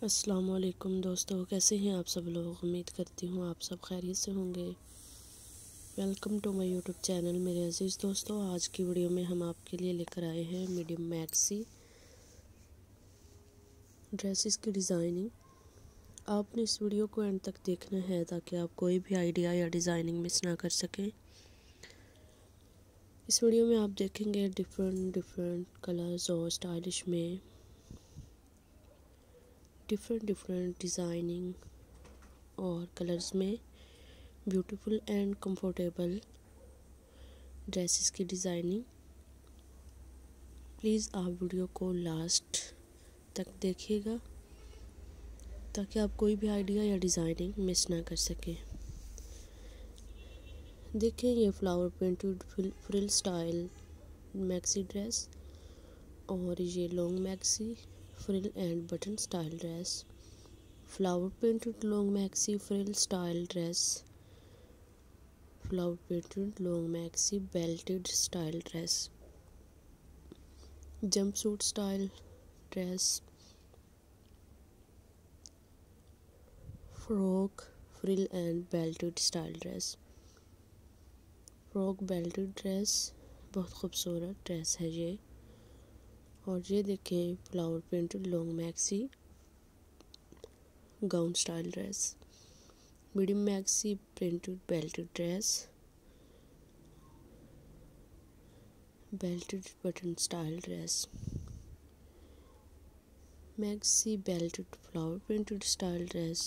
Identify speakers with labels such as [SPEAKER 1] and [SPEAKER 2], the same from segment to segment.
[SPEAKER 1] अस्सलाम वालेकुम दोस्तों, कैसे हैं आप सब लोग। उम्मीद करती हूँ आप सब खैरियत से होंगे। Welcome to my YouTube channel मेरे अजीज़ दोस्तों। आज की वीडियो में हम आपके लिए लेकर आए हैं मीडियम मैक्सी ड्रेसेस की डिज़ाइनिंग। आपने इस वीडियो को एंड तक देखना है ताकि आप कोई भी आइडिया या डिज़ाइनिंग मिस ना कर सकें। इस वीडियो में आप देखेंगे डिफरेंट कलर्स और स्टाइलिश में डिफरेंट डिज़ाइनिंग और कलर्स में ब्यूटीफुल एंड कंफर्टेबल ड्रेसेस की डिज़ाइनिंग। प्लीज़ आप वीडियो को लास्ट तक देखिएगा ताकि आप कोई भी आइडिया या डिज़ाइनिंग मिस ना कर सकें। देखें, ये flower printed frill style maxi dress और ये long maxi frill and button style dress. Flower printed long maxi frill style dress, flower printed long maxi belted style dress, jumpsuit style dress, frock frill and belted style dress. Frock belted dress बहुत खूबसूरत dress है ये। और ये देखें, flower printed long maxi gown style dress, medium maxi printed belted dress, belted button style dress, maxi belted flower printed style dress.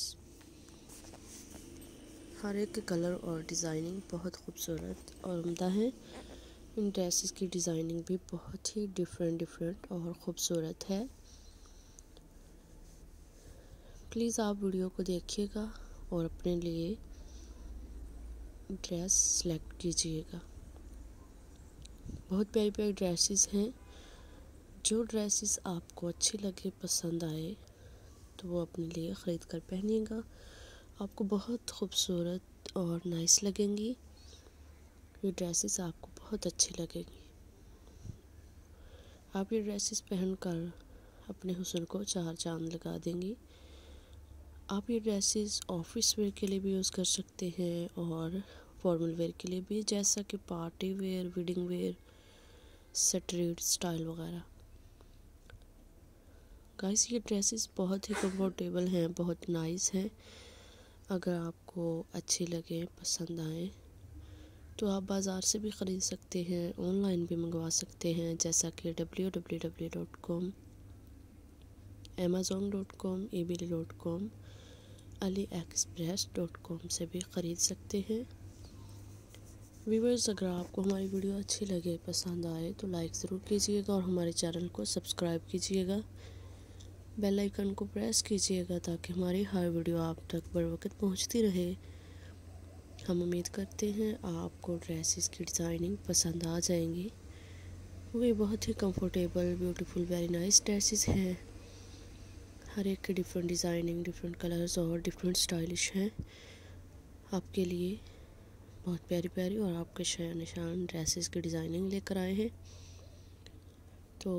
[SPEAKER 1] हर एक के कलर और डिज़ाइनिंग बहुत खूबसूरत और उम्दा है। इन ड्रेसेस की डिज़ाइनिंग भी बहुत ही डिफरेंट और ख़ूबसूरत है। प्लीज़ आप वीडियो को देखिएगा और अपने लिए ड्रेस सेलेक्ट कीजिएगा। बहुत प्यारी प्यारी ड्रेसेस हैं। जो ड्रेसेस आपको अच्छी लगे, पसंद आए, तो वो अपने लिए ख़रीद कर पहनिएगा। आपको बहुत खूबसूरत और नाइस लगेंगी। ये ड्रेसेस आपको बहुत अच्छी लगेंगी। आप ये ड्रेसेस पहनकर अपने हुस्न को चार चांद लगा देंगी। आप ये ड्रेसेस ऑफिस वेयर के लिए भी यूज़ कर सकते हैं और फॉर्मल वेयर के लिए भी, जैसा कि party wear, wedding wear, street style वगैरह। गाइस, ये ड्रेसेस बहुत ही कंफर्टेबल हैं, बहुत नाइस हैं। अगर आपको अच्छी लगे, पसंद आए, तो आप बाज़ार से भी ख़रीद सकते हैं, ऑनलाइन भी मंगवा सकते हैं, जैसा कि www.com, amazon.com, ebay.com, aliexpress.com से भी ख़रीद सकते हैं। व्यूअर्स, अगर आपको हमारी वीडियो अच्छी लगे, पसंद आए, तो लाइक ज़रूर कीजिएगा और हमारे चैनल को सब्सक्राइब कीजिएगा। बेल आइकन को प्रेस कीजिएगा ताकि हमारी हर वीडियो आप तक बर वक्त पहुँचती रहे। हम उम्मीद करते हैं आपको ड्रेसेस की डिज़ाइनिंग पसंद आ जाएंगी। वे बहुत ही comfortable, beautiful, very nice dresses हैं। हर एक की डिफरेंट डिज़ाइनिंग, डिफरेंट कलर्स और डिफरेंट स्टाइलिश हैं। आपके लिए बहुत प्यारी प्यारी और आपके शान निशान ड्रेसेस की डिज़ाइनिंग लेकर आए हैं। तो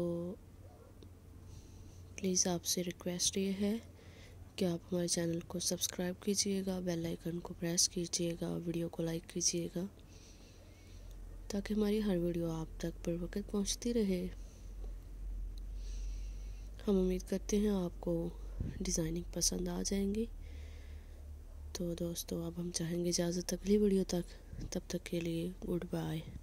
[SPEAKER 1] प्लीज़ आपसे रिक्वेस्ट ये है कि आप हमारे चैनल को सब्सक्राइब कीजिएगा, बेल आइकन को प्रेस कीजिएगा, वीडियो को लाइक कीजिएगा ताकि हमारी हर वीडियो आप तक बर वक्त पहुँचती रहे। हम उम्मीद करते हैं आपको डिज़ाइनिंग पसंद आ जाएंगी। तो दोस्तों, अब हम चाहेंगे इजाज़त अगली वीडियो तक। तब तक के लिए गुड बाय।